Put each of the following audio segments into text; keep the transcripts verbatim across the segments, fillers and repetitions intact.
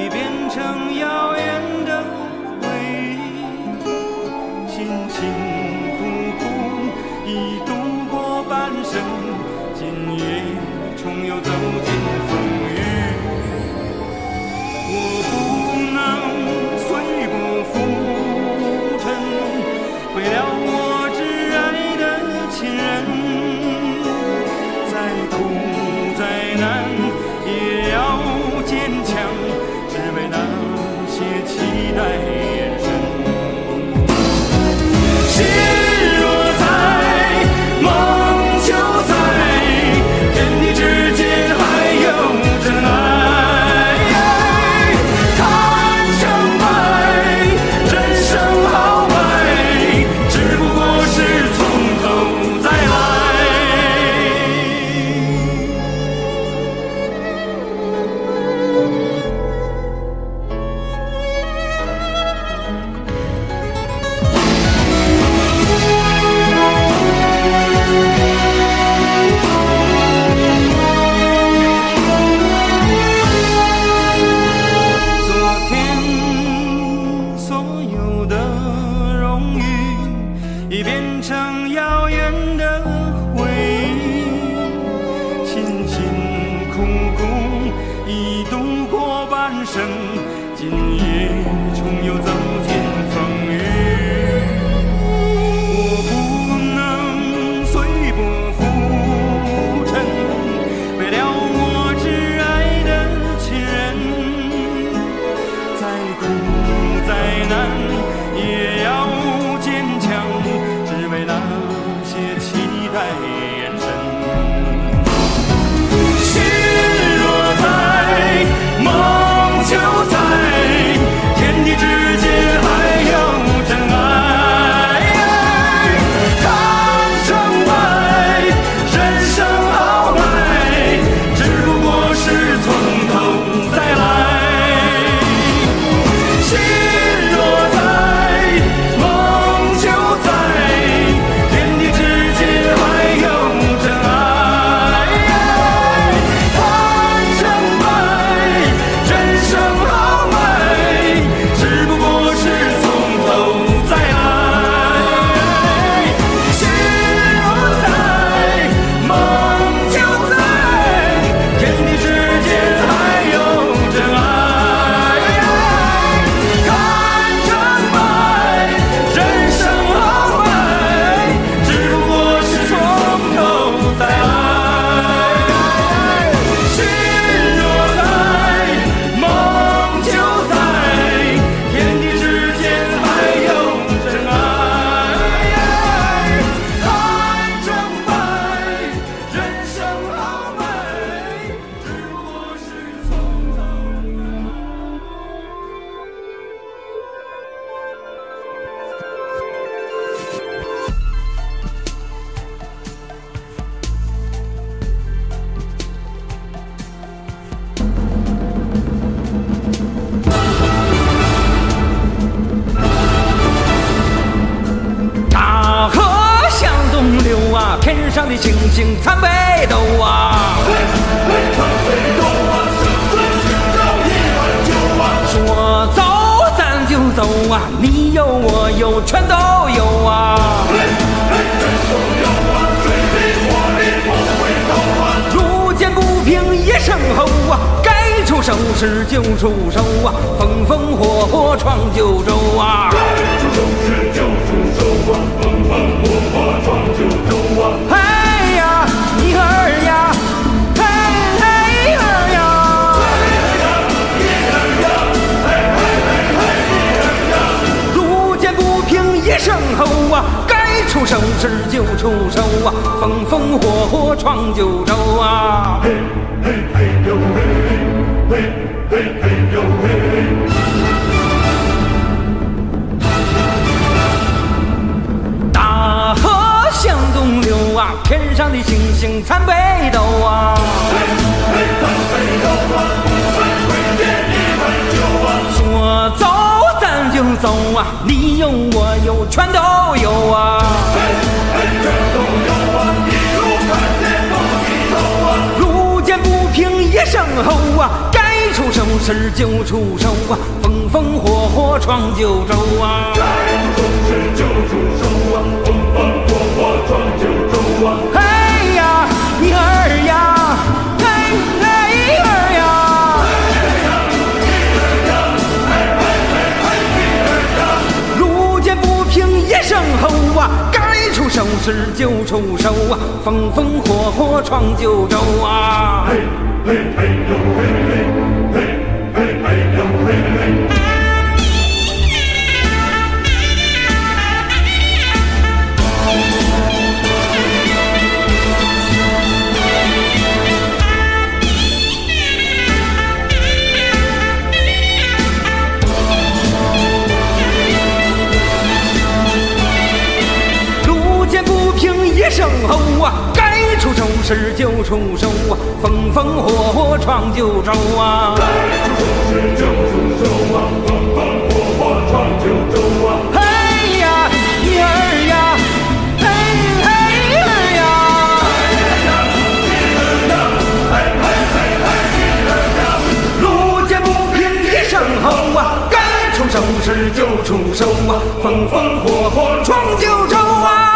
已变成遥远的回忆，辛辛苦苦已度过半生，今夜重又走进风雨。我不能随波浮沉，为了我挚爱的亲人，再苦再难也要坚强，只为那些期待眼神。心若在，梦就在，天地之间还有真爱。看成败，人生豪迈，只不过是从头再来。已变成遥远的回忆，辛辛苦苦已度过半生，今夜重又走进风雨。我不能随波浮沉，为了我挚爱的亲人，再苦再难也要坚强，只为那些期待眼神。心若在，梦就在，天地之间还有真爱。看成败，人生豪迈，只不过是从头再来。心若在，梦就在，天地之间还有真爱。看成败，人生豪迈，只不过是从头再来。心若在，梦就在，天地之间还有真爱。看成败，人生豪迈，只不过是从头再来。心若在，梦就在，天地之间还有真爱。看成败，人生豪迈，只不过是从头再大河向东流啊，天上的星星参北斗啊。说走咱就走啊，你有我有全都有啊。路见不平一声吼啊，该出手时就出手啊，风风火火闯九州啊。嘿呀，你儿呀，嘿嘿儿呀，路见不平一声吼啊，该出手时就出手啊，风风火火闯九州啊。嘿嘿嘿呦嘿，嘿嘿嘿呦嘿。大河向东流啊，天上的星星参北斗啊。说走咱就走啊，你有我有全都有啊。路见不平一声吼啊，该出出手时就出手啊，风风火火闯九州啊！该出手时就出手啊，风风火火闯九州啊！嘿呀，一儿呀，嘿嘿儿呀，一儿呀，嘿嘿嘿嘿一儿呀！路见不平一声吼啊，该出手时就出手啊，风风火火闯九州啊！嘿嘿嘿呦嘿嘿。嘿嘿呦嘿嘿，路见不平一声吼啊，该出手时就出手啊，风风火火闯九州啊！该出手时就出手啊，风风火火闯九州啊！嘿呀，一儿呀，嘿嘿儿呀，一儿呀，嘿嘿嘿嘿一儿呀！路见不平一声吼啊，该出手时就出手啊，风风火火闯九州啊！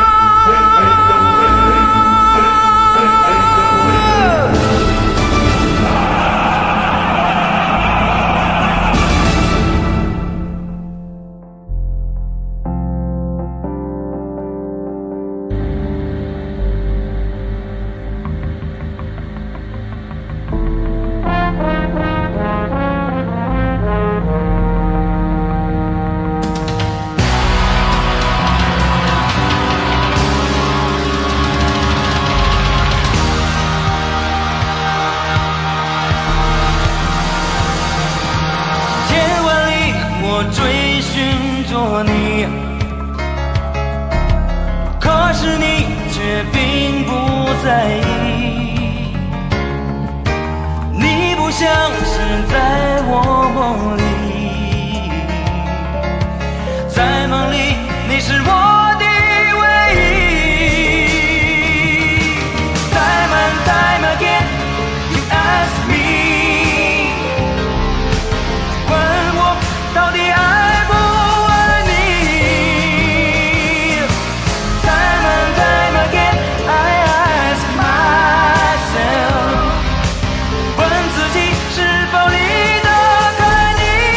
追寻着你，可是你却并不在意，你不像是在我梦里，在梦里你是我的唯一。Time and time again you ask me， 问我到底爱不爱你 ？Time and time again I ask myself， 问自己是否离得开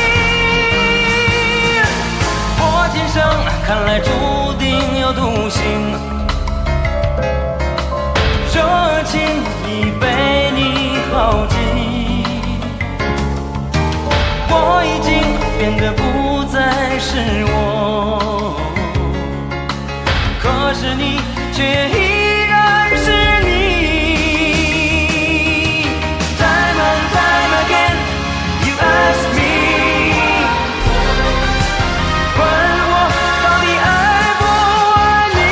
你？我今生看来注定有独行，热情已被你耗尽。我已经变得不再是我，可是你却依然是你。Time and time again you ask me， 问我到底爱不爱你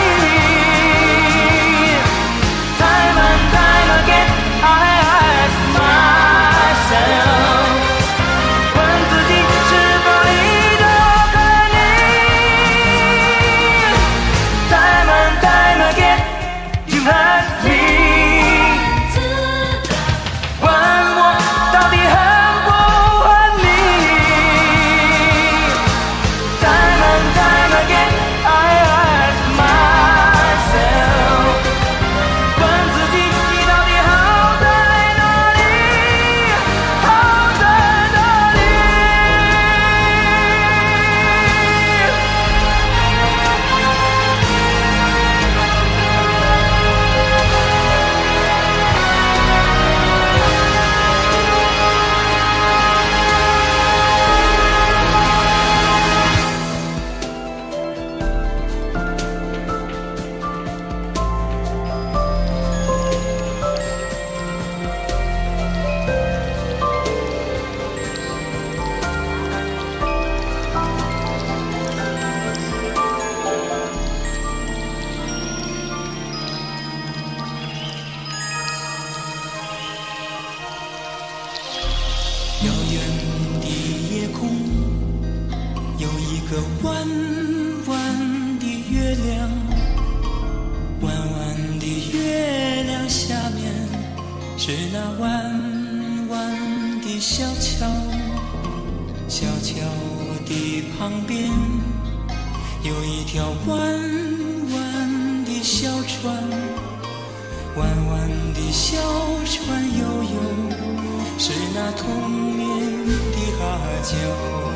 ？Time and time again I ask myself。个弯弯的月亮，弯弯的月亮下面是那弯弯的的小桥，小桥的旁边有一条弯弯的小船，弯弯的小船悠悠，是那童年的阿娇。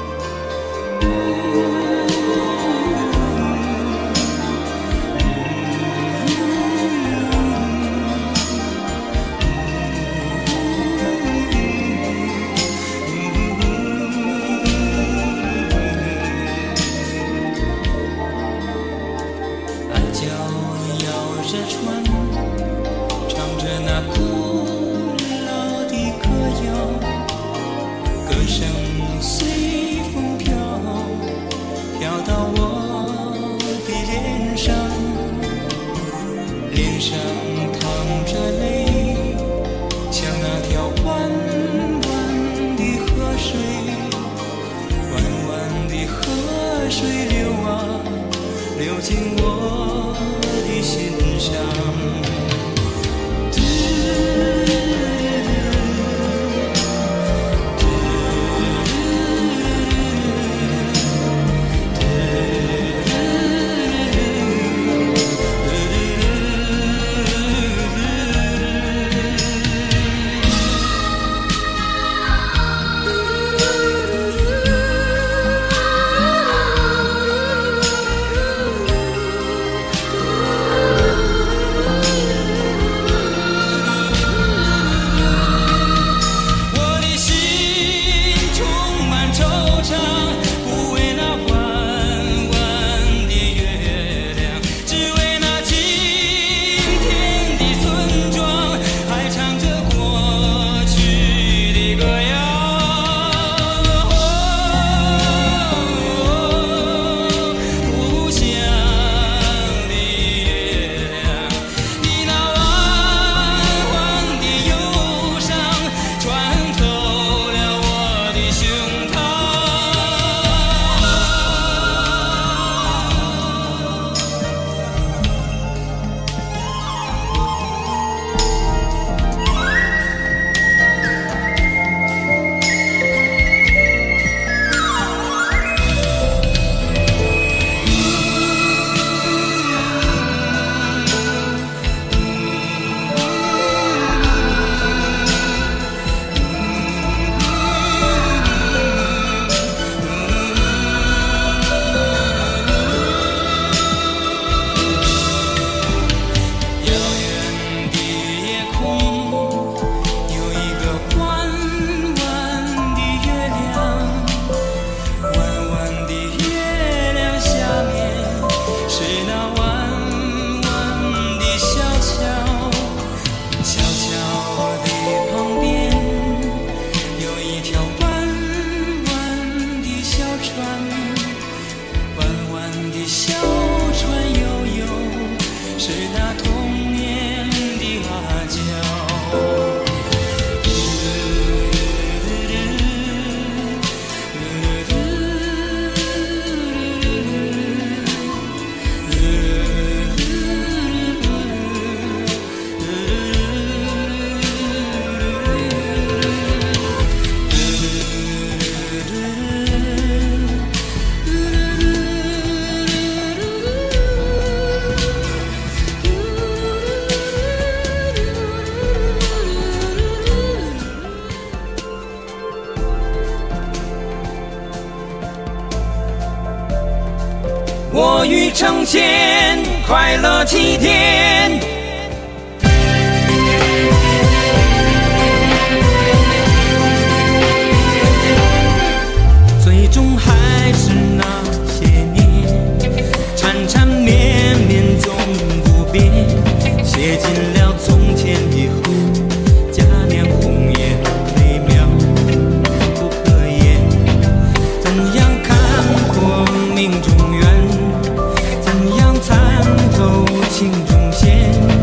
我欲成仙，快乐齐天。 最终还是那些年，缠缠绵绵总不变，写尽了从前以后，佳酿红颜美妙不可言。怎样看破命中缘？怎样参透情中线？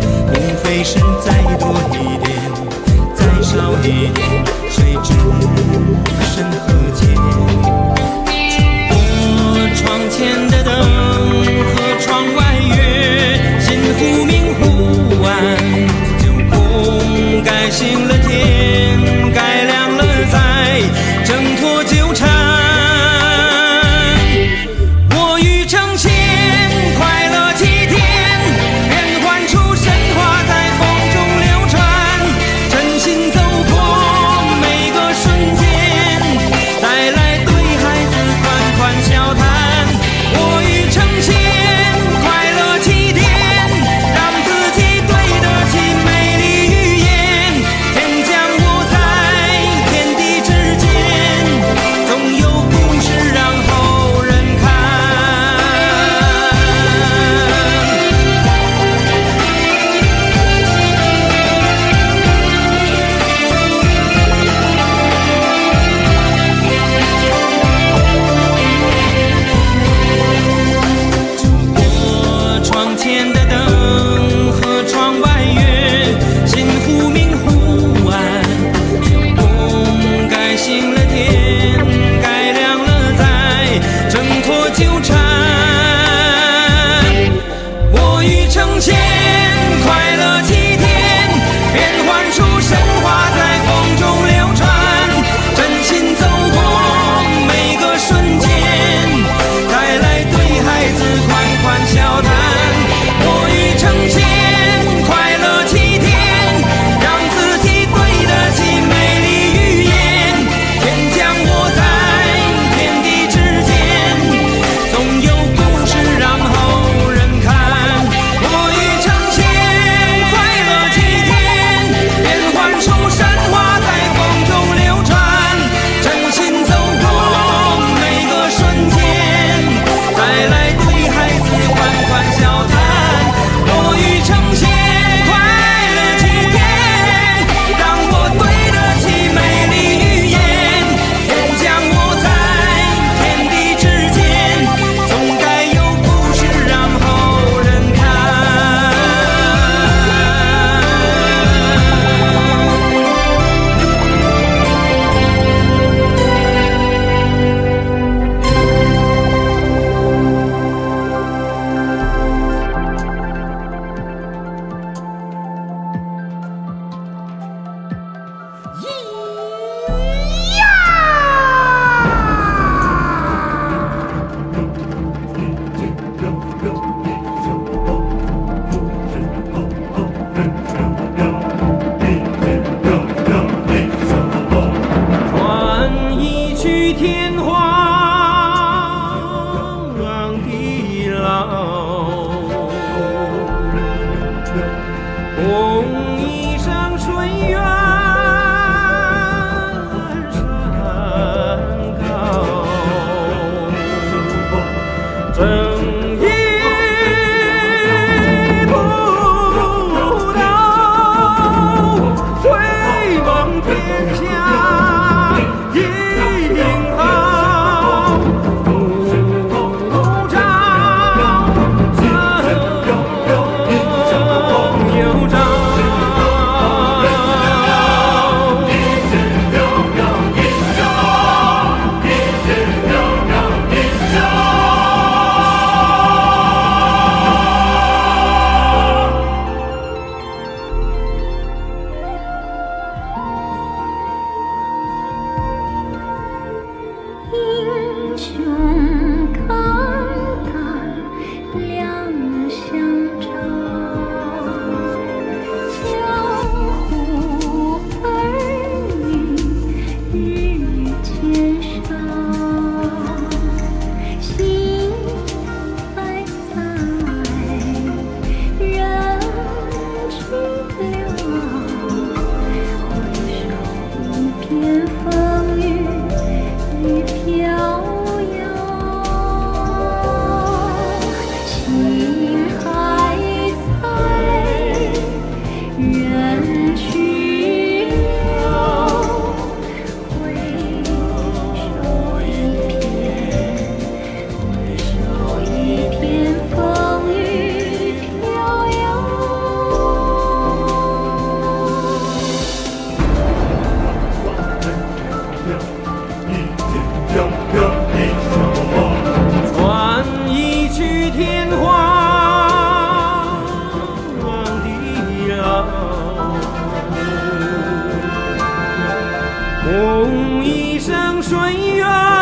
红一生水远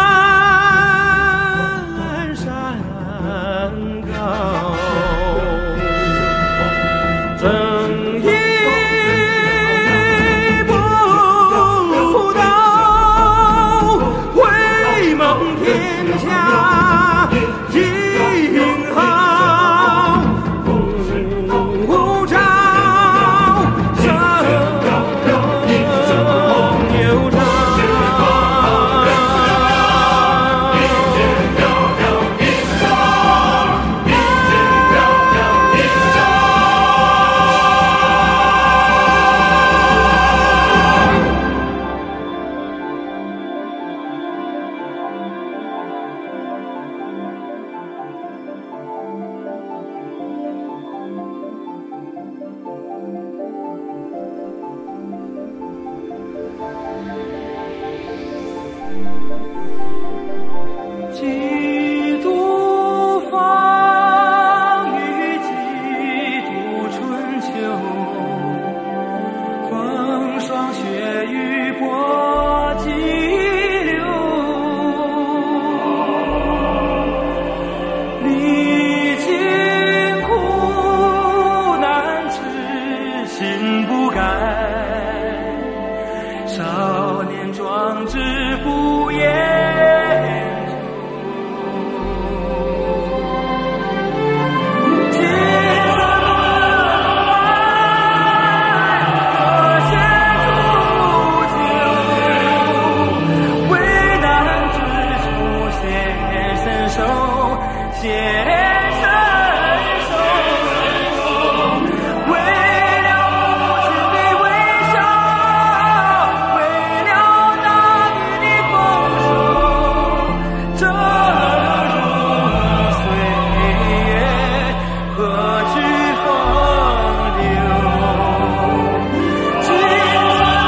山高，正义不倒，威猛天下英豪，护照生有常。几度风雨，几度春秋，风霜雪雨搏激流，历经苦难痴心不改，少年壮志不言。显身手，为了母亲的微笑，为了大地的丰收，峥嵘岁月何惧风流？金色的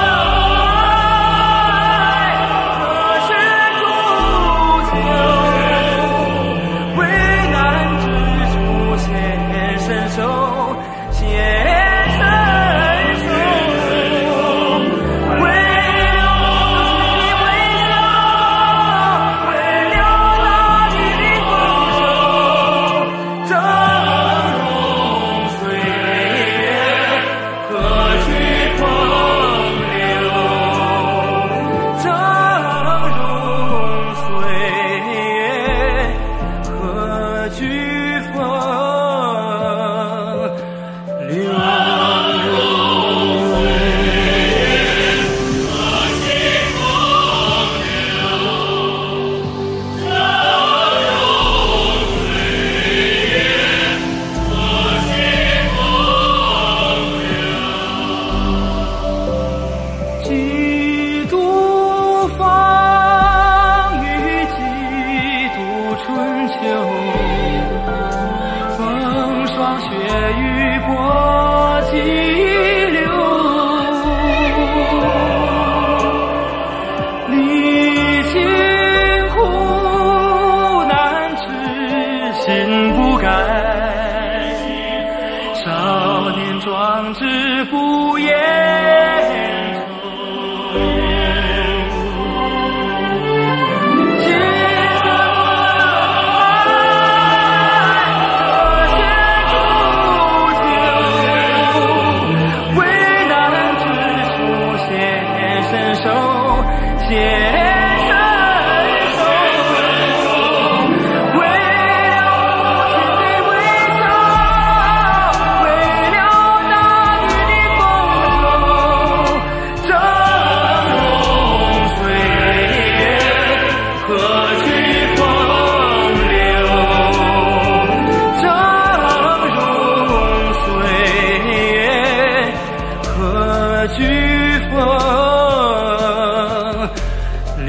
爱，可是铸就。伸手，显身手，为了母亲的微笑，为了大地的丰收，峥嵘岁月何惧风流？峥嵘岁月何惧风流？几度风雨，几度春秋，风霜雪雨搏激流，历经苦难痴心不改，少年壮志不言显身手，为了母亲的微笑，为了大地的丰收，峥嵘岁月何惧风流？峥嵘岁月何惧风流？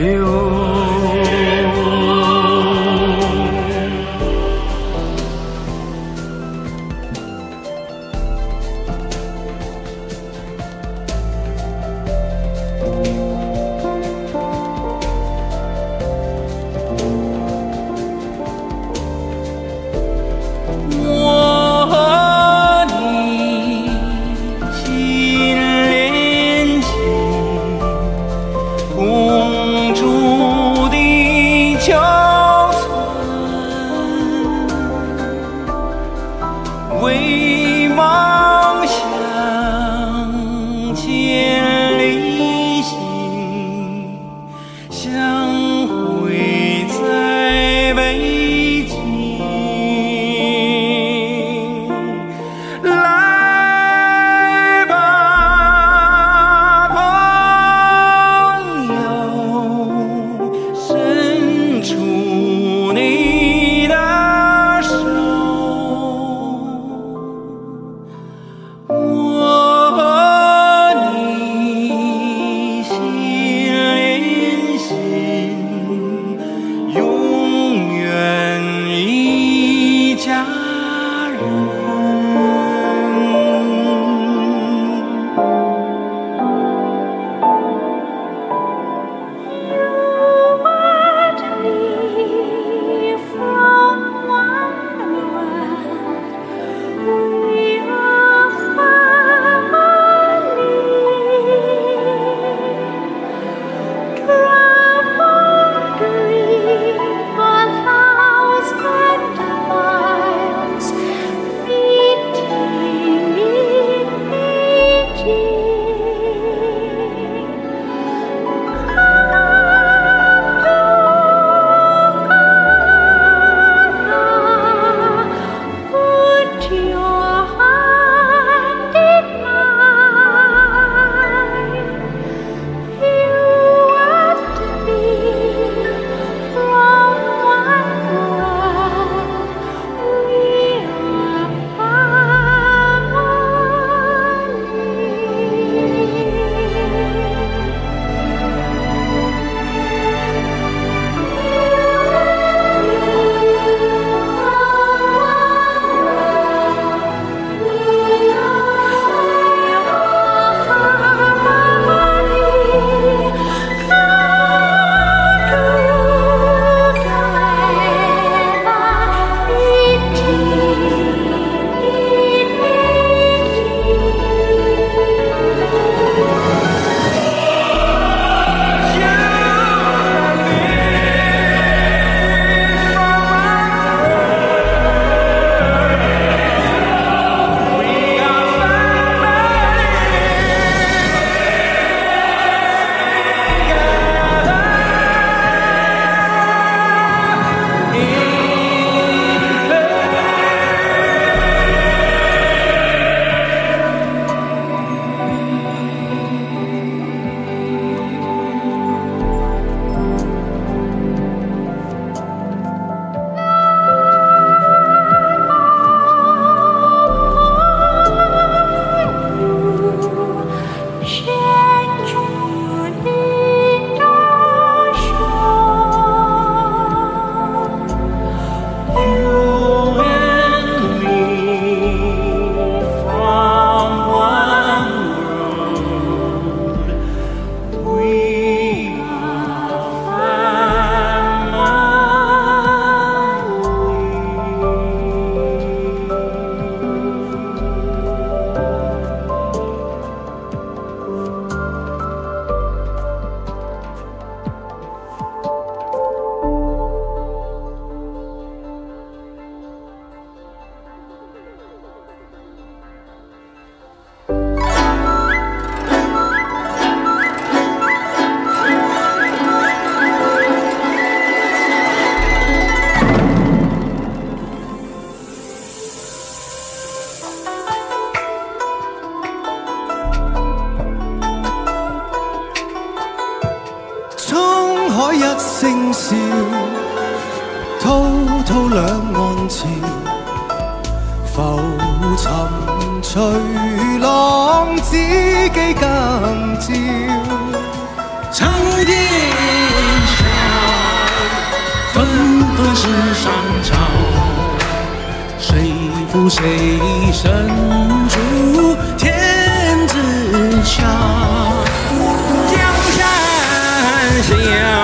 海一聲笑，滔滔兩岸潮，浮沉隨浪，知己更照。 长天笑，纷纷世上潮，谁负谁身处天之桥。 江山笑，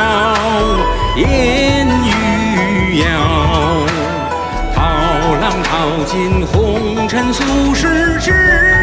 烟雨遥，涛浪淘尽红尘俗世之